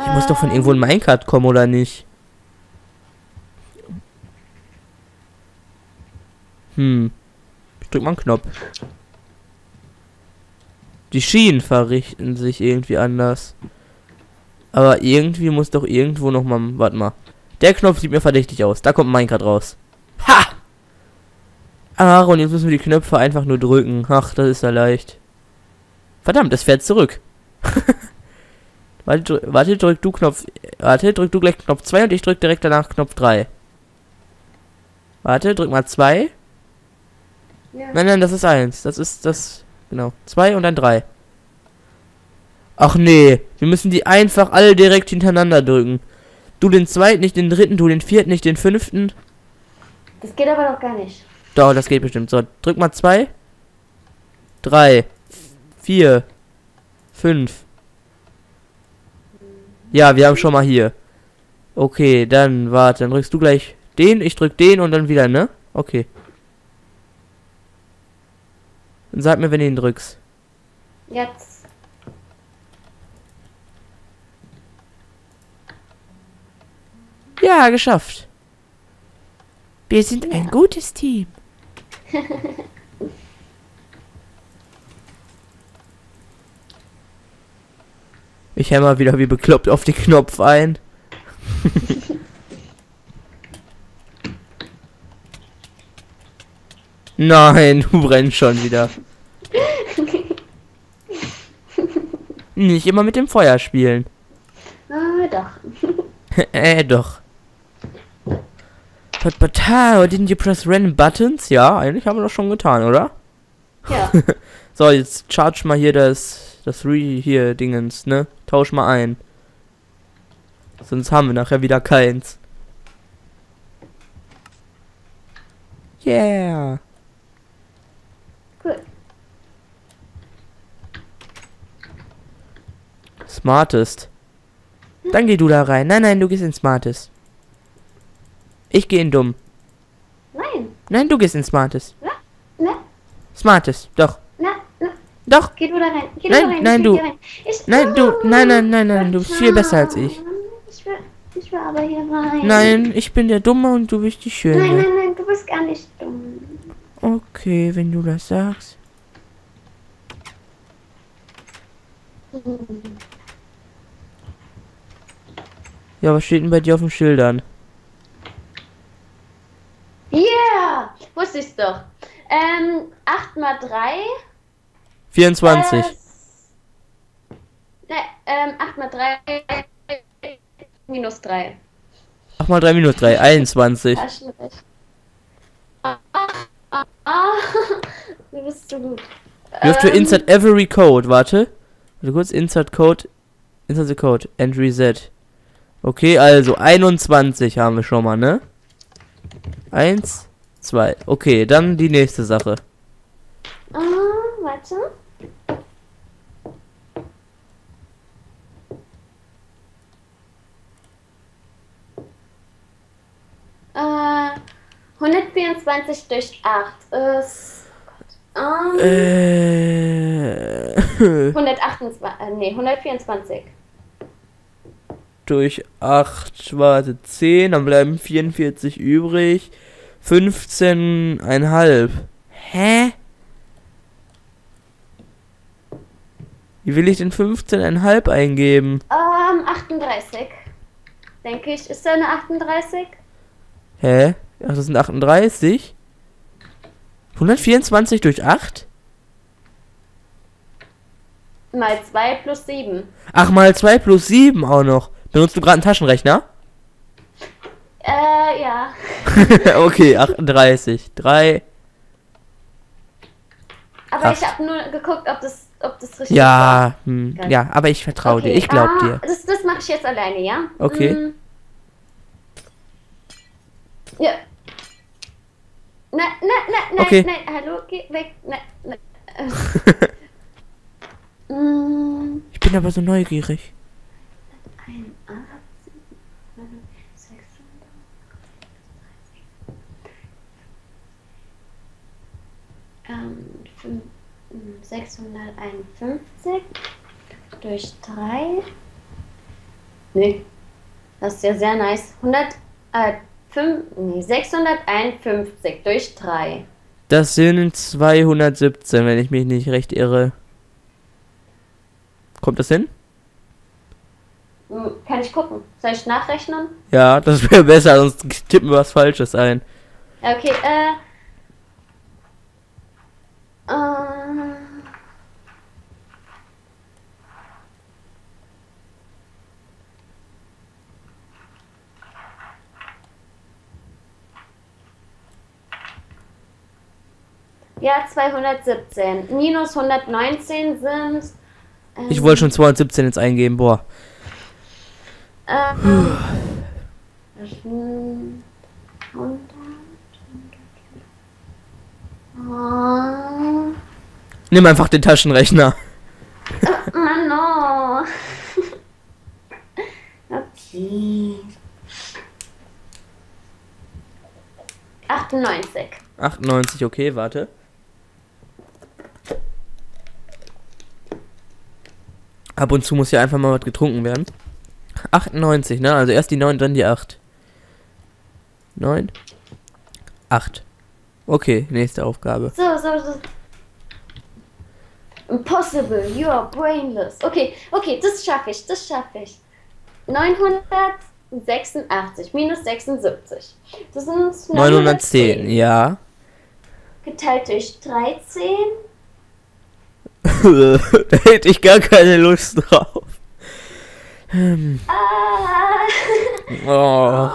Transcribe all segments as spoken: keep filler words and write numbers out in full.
Ich muss doch von irgendwo in Minecart kommen, oder nicht? Hm. Ich drück mal einen Knopf. Die Schienen verrichten sich irgendwie anders. Aber irgendwie muss doch irgendwo noch mal... Warte mal. Der Knopf sieht mir verdächtig aus. Da kommt Minecart raus. Ha! Ach, und jetzt müssen wir die Knöpfe einfach nur drücken. Ach, das ist ja leicht. Verdammt, es fährt zurück. warte, drück, warte, drück du Knopf... Warte, drück du gleich Knopf zwei und ich drück direkt danach Knopf drei. Warte, drück mal zwei. Ja. Nein, nein, das ist eins. Das ist das... Genau. zwei und dann drei. Ach nee, wir müssen die einfach alle direkt hintereinander drücken. Du den zweiten, nicht den dritten, du den vierten, nicht den fünften. Das geht aber doch gar nicht. Doch, das geht bestimmt. So, drück mal zwei. drei. vier. fünf. Ja, wir haben schon mal hier. Okay, dann warte, dann drückst du gleich den, ich drück den und dann wieder, ne? Okay. Dann sag mir, wenn du ihn drückst. Jetzt. Ja, geschafft. Wir sind ja. ein gutes Team. Ich hämmer wieder wie bekloppt auf den Knopf ein. Nein, du brennst schon wieder. Nicht immer mit dem Feuer spielen. Ah, doch. äh, doch. But, but how didn't you press random buttons? Ja, eigentlich haben wir das schon getan, oder? Ja. So, jetzt charge mal hier das, das Re hier Dingens, ne? Tausch mal ein. Sonst haben wir nachher wieder keins. Yeah. Cool. Smartest. Dann geh du da rein. Nein, nein, du gehst in Smartest. Ich gehe in dumm. Nein. Nein, du gehst in Smartest. Na, na. Smartest, doch. Na, na. Doch. Geh du da rein. Geh Nein, du da rein. nein, ich du. Rein. Ich, Nein, oh, du. Nein, nein, nein, nein. Du bist viel besser als ich. Ich will, ich will aber hier rein. Nein, ich bin der Dumme und du bist die Schöne. Nein, nein, nein, du bist gar nicht dumm. Okay, wenn du das sagst. Ja, was steht denn bei dir auf den Schildern? Yeah! Wusste ich's doch. Ähm, acht mal drei. vierundzwanzig. Äh, ne, ähm, acht mal drei minus drei. acht mal drei minus drei, einundzwanzig. Taschenrecht. Ah, ah, ah, ah. Du bist so gut. You have to Ähm, insert every code. Warte. Warte kurz. Insert code. Insert the code. And reset. Okay, also einundzwanzig haben wir schon mal, ne? Eins, zwei. Okay, dann die nächste Sache. Ah, warte. Äh, hundertvierundzwanzig durch acht ist... Ähm, Äh. hundertachtundzwanzig, äh, nee, hundertvierundzwanzig. Durch acht, warte, zehn, dann bleiben vierundvierzig übrig. fünfzehn Komma fünf. Hä? Wie will ich denn fünfzehn Komma fünf eingeben? Ähm, achtunddreißig. Denke ich, ist da eine achtunddreißig? Hä? Ach, das sind achtunddreißig? hundertvierundzwanzig durch acht? Mal zwei plus sieben. Ach, mal zwei plus sieben auch noch. Benutzt du gerade einen Taschenrechner? Äh, ja. Okay, achtunddreißig. drei. Aber Acht. ich habe nur geguckt, ob das, ob das richtig Ja, war. hm, ja, aber ich vertraue Okay, dir. Ich glaub ah, dir. Das, das mache ich jetzt alleine, ja? Okay. Mm. Ja. Nein, nein, nein, nein, Okay. nein, hallo, geh weg. Nein, nein. Äh. mm. Ich bin aber so neugierig. einundachtzig, ähm, sechshunderteinundfünfzig durch drei Nee. Das ist ja sehr nice. hundert, äh, fünf, nee, sechshunderteinundfünfzig durch drei. Das sind zweihundertsiebzehn, wenn ich mich nicht recht irre. Kommt das hin? Hm, kann ich gucken? Soll ich nachrechnen? Ja, das wäre besser, sonst tippen wir was Falsches ein. Ja, okay, äh. äh ja, zweihundertsiebzehn. Minus hundertneunzehn sind. Ähm, Ich wollte schon zweihundertsiebzehn jetzt eingeben, boah. Ähm, hundert. Oh, Nimm einfach den Taschenrechner. Mann, no. Okay. achtundneunzig. achtundneunzig, okay, warte. Ab und zu muss ja einfach mal was getrunken werden. achtundneunzig, ne? Also erst die neun, dann die acht. neun. acht. Okay, nächste Aufgabe. So, so, so. Impossible, you are brainless. Okay, okay, das schaffe ich, das schaffe ich. neunhundertsechsundachtzig minus sechsundsiebzig. Das sind neunhundertzehn, ja. Geteilt durch dreizehn. Da hätte ich gar keine Lust drauf. Hm. Ah. Oh.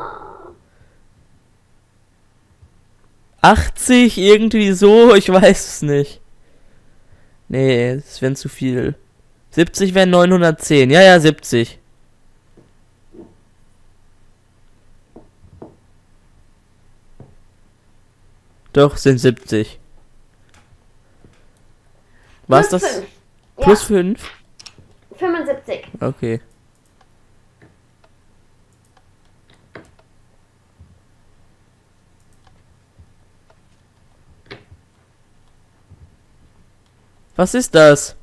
achtzig, irgendwie so, ich weiß es nicht. Nee, das wären zu viel. siebzig wären neunhundertzehn, ja, ja, siebzig. Doch, sind siebzig. Was Plus das? fünf. Plus Ja, fünf? fünfundsiebzig. Okay. Was ist das?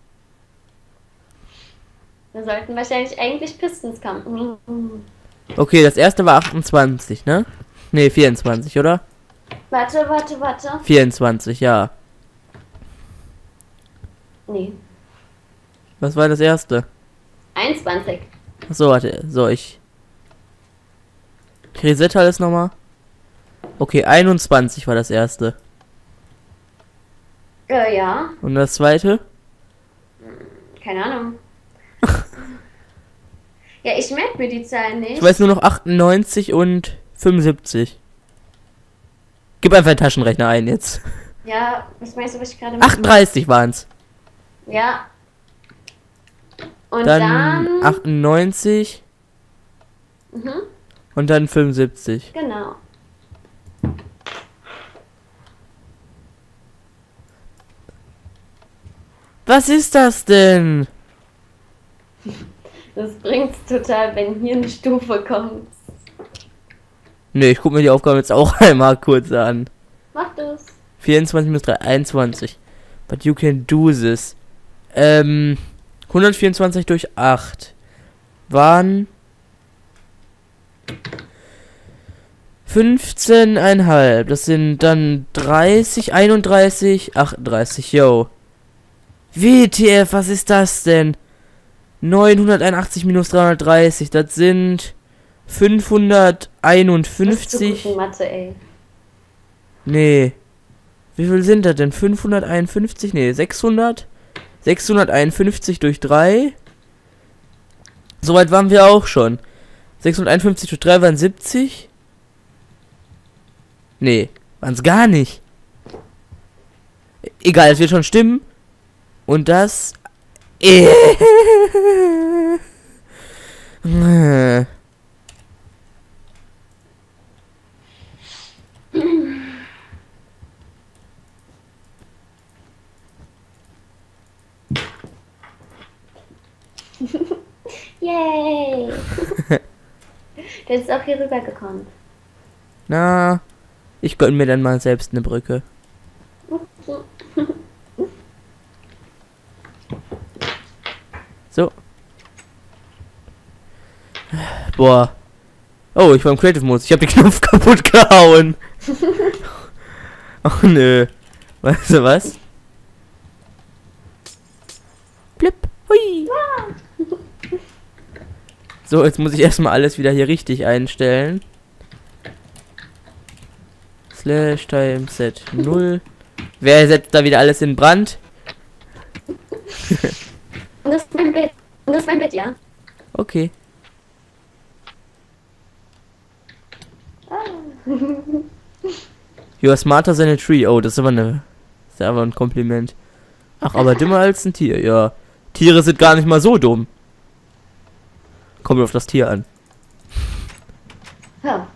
Wir sollten wahrscheinlich eigentlich Pistons kommen. Okay, das erste war achtundzwanzig, ne? Ne, vierundzwanzig, oder? Warte, warte, warte. vierundzwanzig, ja. Nee, Was war das erste? einundzwanzig. Achso, warte. So, ich. Ich resette alles nochmal. Okay, einundzwanzig war das erste. Äh, ja, Und das zweite? keine Ahnung. Ja, ich merke mir die Zahlen nicht. Ich weiß nur noch achtundneunzig und fünfundsiebzig. Gib einfach den Taschenrechner ein jetzt. Ja, was meinst du, was ich gerade mache? achtunddreißig waren's. Ja. Und Dann, dann. achtundneunzig Mhm, und dann fünfundsiebzig. genau. Was ist das denn? Das bringt's total, wenn hier eine Stufe kommt. Ne, ich guck mir die Aufgabe jetzt auch einmal kurz an. Mach das. vierundzwanzig minus drei, einundzwanzig. But you can do this. Ähm, hundertvierundzwanzig durch acht waren fünfzehn Komma fünf. Das sind dann dreißig, einunddreißig, achtunddreißig, yo. W T F, was ist das denn? neunhunderteinundachtzig minus dreihundertdreißig, das sind Das ist zu fünfhunderteinundfünfzig. gut in Mathe, ey. Nee. Wie viel sind das denn? fünfhunderteinundfünfzig? Nee, sechshundert? sechshunderteinundfünfzig durch drei. Soweit waren wir auch schon. sechshunderteinundfünfzig durch drei waren siebzig. Nee, waren es gar nicht. Egal, es wird schon stimmen. Und das... Äh. Yay! Der ist auch hier rübergekommen. Na, ich gönn mir dann mal selbst eine Brücke. So. Boah. Oh, ich war im Creative Modus. Ich habe den Knopf kaputt gehauen. Oh nö. Weißt du was? Blip. Hui. So, jetzt muss ich erstmal alles wieder hier richtig einstellen. Slash time set null. Wer setzt da wieder alles in Brand? Und das ist mein Bett. Und das ist mein Bett, ja. Okay. You are smarter than a tree. Oh, das ist aber eine. Das ist aber ein Kompliment. Ach, aber dümmer als ein Tier. Ja. Tiere sind gar nicht mal so dumm. Kommt auf das Tier an. Ja.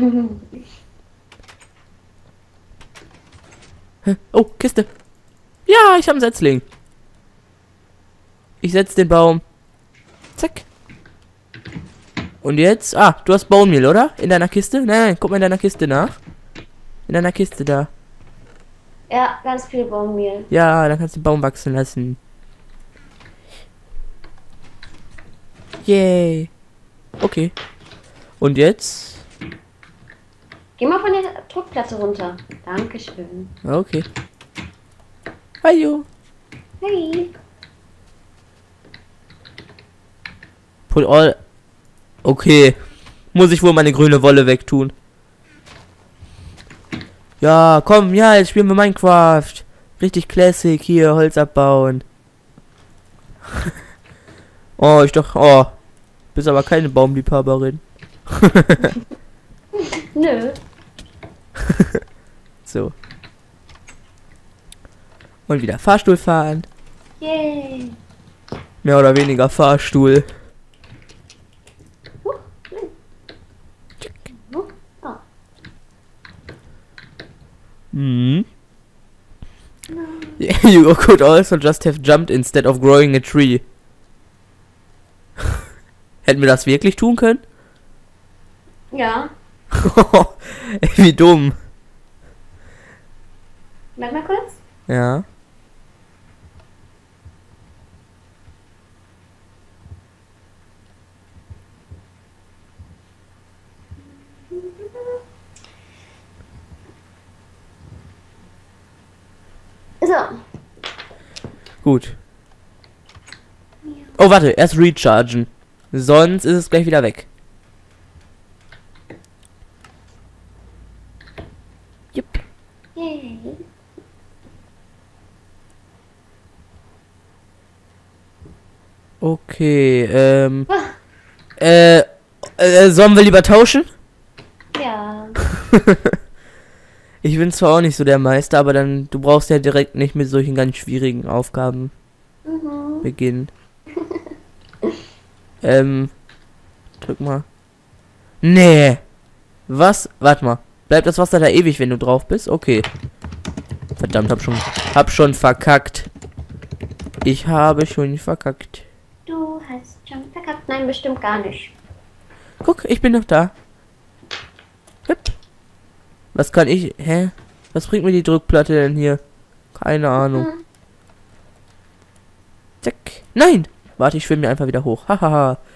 Oh, Kiste. Ja, ich habe einen Setzling. Ich setze den Baum. Zack. Und jetzt? Ah, du hast Bone Meal, oder? In deiner Kiste? Nein, nein, guck mal in deiner Kiste nach. In deiner Kiste da. Ja, ganz viel Baummehl. Ja, dann kannst du den Baum wachsen lassen. Yay. Okay. Und jetzt? Geh mal von der Druckplatte runter. Dankeschön. Okay. Hallo. Hey. Put all. Okay. Muss ich wohl meine grüne Wolle wegtun. Ja, komm, ja, jetzt spielen wir Minecraft. Richtig classic hier, Holz abbauen. Oh, ich doch, oh. Bist aber keine Baumliebhaberin. Nö. So. Und wieder Fahrstuhl fahren. Yay. Mehr oder weniger Fahrstuhl. Huh, nein. Huh, oh. Mhm. You could also just have jumped instead of growing a tree. Hätten wir das wirklich tun können? Ja. Ey, wie dumm. Bleib mal kurz. Ja. So. Gut. Oh, warte, erst rechargen. Sonst ist es gleich wieder weg. Jupp. Yay. Okay, ähm. Ah, Äh, äh, sollen wir lieber tauschen? ja. Ich bin zwar auch nicht so der Meister, aber dann, du brauchst ja direkt nicht mit solchen ganz schwierigen Aufgaben Mhm. beginnen. ähm, drück mal. Nee. Was? Warte mal. Bleibt das Wasser da ewig, wenn du drauf bist? Okay. Verdammt, hab schon, hab schon verkackt. Ich habe schon verkackt. Du hast schon verkackt. Nein, bestimmt gar nicht. Guck, ich bin noch da. Hüpp. Was kann ich... Hä? Was bringt mir die Drückplatte denn hier? Keine Ahnung. Mhm. Zack. Nein! Warte, ich schwimme mir einfach wieder hoch. Hahaha.